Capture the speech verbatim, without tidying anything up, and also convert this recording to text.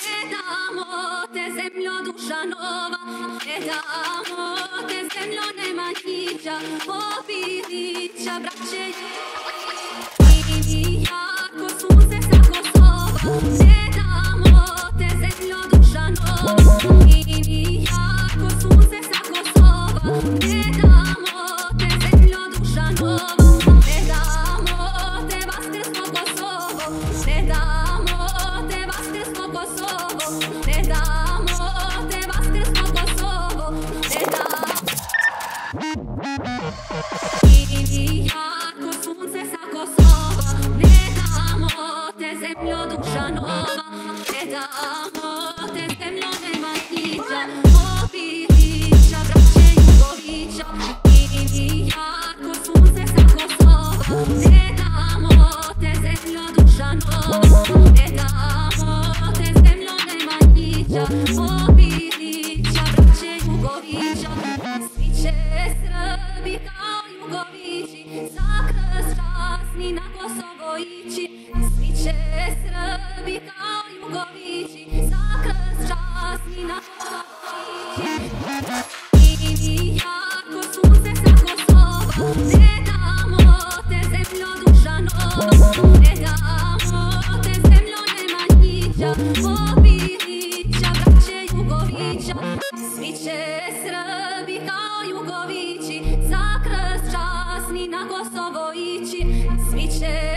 Ne damo te zemljo duša nova, ne damo te zemljo Nemanjića, Pobilića, braće i jako sunce sa Kosova. Ne damo te zemljo duša nova, i jako sunce sa Kosova. Ne damo te zemljo duša nova, ne damo te vaskrsno Kosovo, ne damo te vaskrsno Kosovo, ne damo te vaskrsno Kosovo, ne damo. I jako sunce sa Kosova, ne damo te zemljo duša nova, ne damo te zemljo Nemanjića, Pobilića, braće Jugovića. I jako sunce sa Kosova, ne damo te zemljo duša nova, ne damo te zemljo Nemanjića, Pobilića, braće Jugovića. Svi će Srbi kao Jugovići za krst časni na Kosovo ići. Svi će Srbi kao Jugovići za krst časni na Kosovo ići. I jako sunce sa Kosova, ne damo te zemljo duša nova, ne damo te zemljo Nemanjića, Pobilića, braće Jugovića. Svi će Srbi kao Jugovići za krst časni na Kosovo ići. Svi će